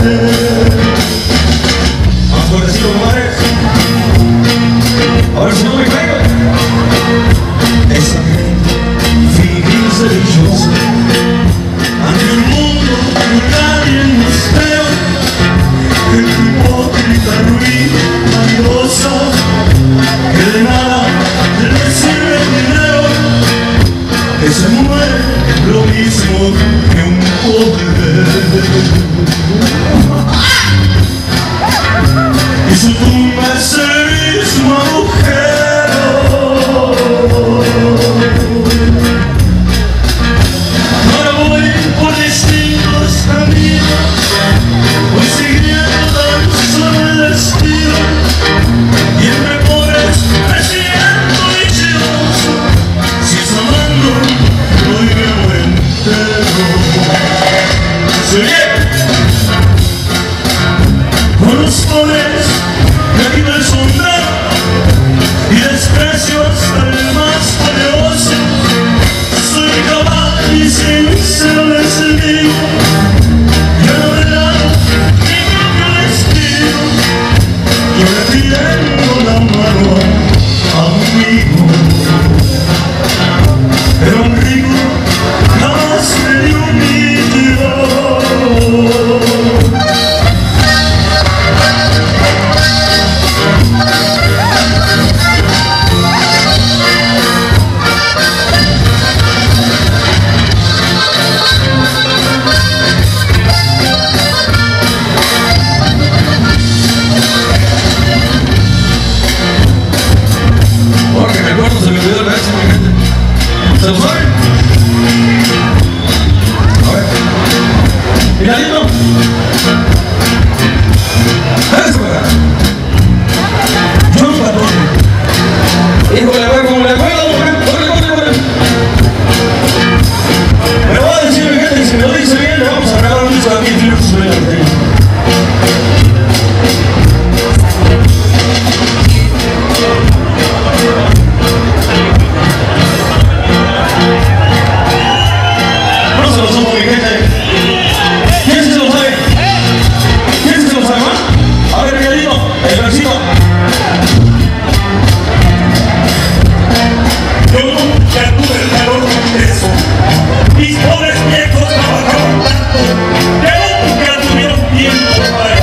Más fuertecito, comadres. A ver si no me caigo. Esa gente fingirse dichosa ante el mundo nadie nos veo. Que tu hipócrita ruin vanidosa que de nada le sirve el dinero, que se muere lo mismo que un pobre. Y su tumba es el mismo agujero. Ahora voy por distintos caminos, voy siguiendo tan solo el destino, y entre pobres me siento dichoso, si es amando hoy me entero. ¿Se oye? Con los pobres me quito el sombrero y desprecio hasta el más poderoso. Soy capaz y sincero les digo, yo no regalo mi propio destino. Yo le tiendo la mano a un amigo, pero un rico jamás me dio un litro. Porque me acuerdo, se me olvidó el verso, mi gente. ¿Se lo saben? A ver. Miradito. Eso, ¿verdad? Yo no patrón. Híjole, a ver cómo le acuerdo, mujer. Corre. Me lo va a decir, mi gente, y si me lo dice bien, le vamos a regalar un disco de aquí, Filipe Zuleta. Mis pobres viejos trabajaban tanto que nunca tuvieron tiempo para